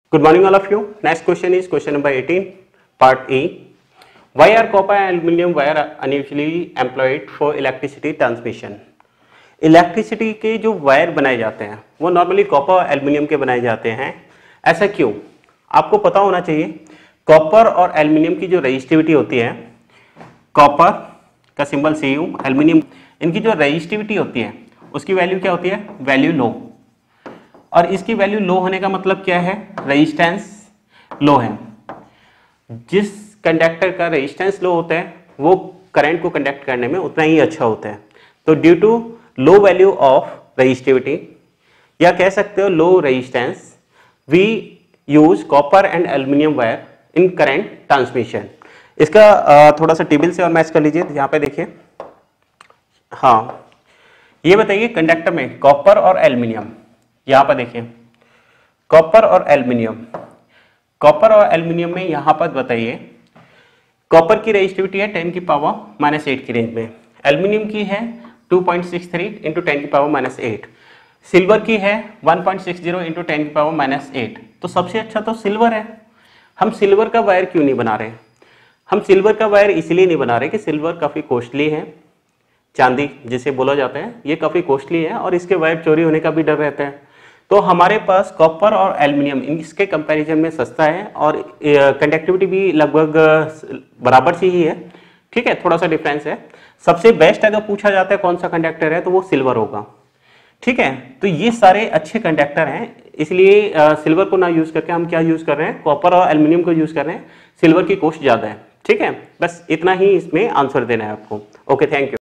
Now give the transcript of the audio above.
Good morning, all of you. Next question is question number 18, part A. Why are copper and aluminum wire unusually employed for electricity transmission? Electricity के जो wire बनाए जाते हैं वो normally copper और aluminium के बनाए जाते हैं। ऐसा क्यों? आपको पता होना चाहिए। कॉपर और एल्युमिनियम की जो रेजिस्टिविटी होती है, कॉपर का सिंबल Cu, एल्युमिनियम, इनकी जो रेजिस्टिविटी होती है उसकी वैल्यू क्या होती है? Value low. और इसकी वैल्यू लो होने का मतलब क्या है? रेजिस्टेंस लो है। जिस कंडक्टर का रेजिस्टेंस लो होता है वो करंट को कंडक्ट करने में उतना ही अच्छा होता है। तो due to low value of resistivity या कह सकते हो low resistance, we use copper and aluminium wire in current transmission. इसका थोड़ा सा टेबल से और मैच कर लीजिए। यहाँ पे देखिए, हाँ ये बताइए कंडक्टर में कॉपर और एल्युमिनियम, यहाँ पर देखिए कॉपर और एल्युमिनियम, कॉपर और एल्युमिनियम में यहाँ पर बताइए कॉपर की रेजिस्टिविटी है 10 की पावर -8 की रेंज में, एल्युमिनियम की है 2.63 इंटू 10 की पावर -8, सिल्वर की है 1.60 इंटू 10 की पावर -8। तो सबसे अच्छा तो सिल्वर है। हम सिल्वर का वायर क्यों नहीं बना रहे? हम सिल्वर का वायर इसलिए नहीं बना रहे कि सिल्वर काफ़ी कॉस्टली है, चांदी जिसे बोला जाता है ये काफ़ी कॉस्टली है और इसके वायर चोरी होने का भी डर रहता है। तो हमारे पास कॉपर और एल्युमिनियम इसके कंपैरिजन में सस्ता है और कंडक्टिविटी भी लगभग बराबर सी ही है। ठीक है, थोड़ा सा डिफरेंस है। सबसे बेस्ट अगर पूछा जाता है कौन सा कंडक्टर है तो वो सिल्वर होगा। ठीक है, तो ये सारे अच्छे कंडक्टर हैं, इसलिए सिल्वर को ना यूज करके हम क्या यूज कर रहे हैं? कॉपर और एल्युमिनियम को यूज कर रहे हैं। सिल्वर की कॉस्ट ज़्यादा है। ठीक है, बस इतना ही इसमें आंसर देना है आपको। Okay, thank you.